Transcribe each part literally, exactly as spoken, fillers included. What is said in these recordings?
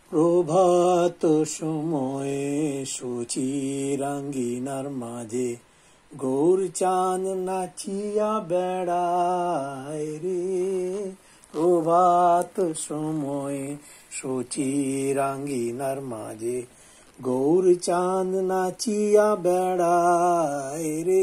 প্রভাত সময়ে সূচিরাঙ্গিনার মাঝে গৌর চাঁদ নাচিয়া বেড়ায় রে। প্রভাত সময়ে সূচিরাঙ্গিনার মাঝে গৌর চাঁদ নাচিয়া বেড়ায় রে।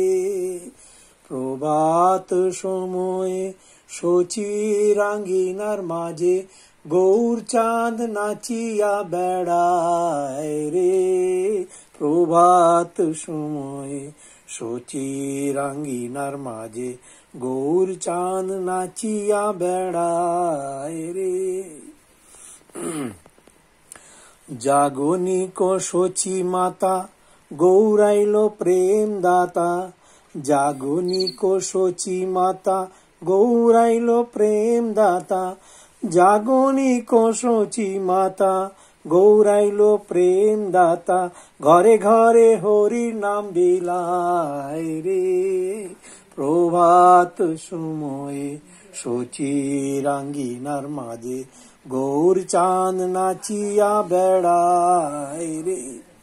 প্রভাত সময়ে সূচিরাঙ্গিনার মাঝে গৌর চাঁদ নাচিয়া বেড়ায় রে। প্রভাত সময়ে সূচিরাঙ্গিনার মাঝে গৌর চাঁদ নাচিয়া বেড়ায় রে। জাগনিক সচি মাতা গৌরাইল প্রেম দাতা। জাগনিক সচি মাতা গৌরাইল প্রেম দাতা। জাগনিক সচি মাতা গৌরাইল প্রেম দাতা। ঘরে ঘরে হরির নাম বিলায় রে। প্রভাত সময়ে সূচিরাঙ্গিনার মাঝে গৌর চাঁদ নাচিয়া বেড়ায় রে।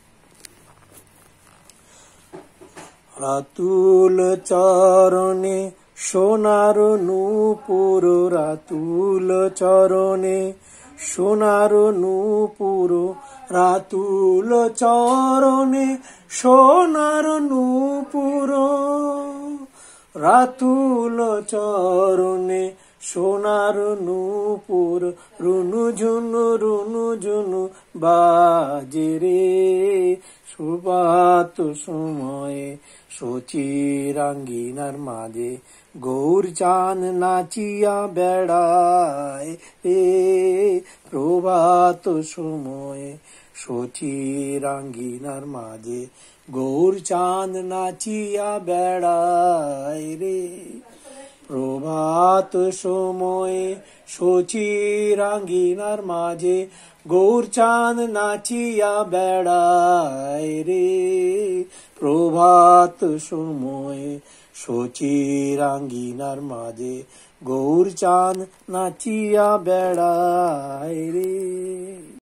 রাতুল চরণে সোনার নূপুর। রাতুল চরণে সোনার নূপুর। রাতুল চরণে সোনার নূপুর। রাতুল চরণে সোনার নূপুর। রুনু ঝুনু রুনু ঝুনু বাজে রে। প্রভাত সময়ে সূচিরাঙ্গিনার মাঝে গৌর চাঁদ নাচিয়া বেড়ায় রে। প্রভাত সময়ে সূচিরাঙ্গিনার মাঝে গৌর চাঁদ নাচিয়া বেড়ায় রে। প্রভাত সময়ে সূচিরাঙ্গিনার মাঝে গৌর চাঁদ নাচিয়া বেড়ায় রে। প্রভাত সময়ে সূচিরাঙ্গিনার মাঝে গৌর চাঁদ নাচিয়া বেড়ায় রে।